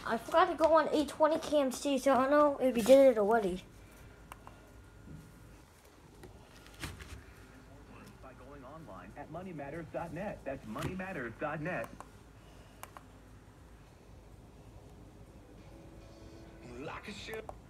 I forgot to go on 820 KMC, so I don't know if you did it already. By going online at moneymatters.net. That's moneymatters.net. Like a ship.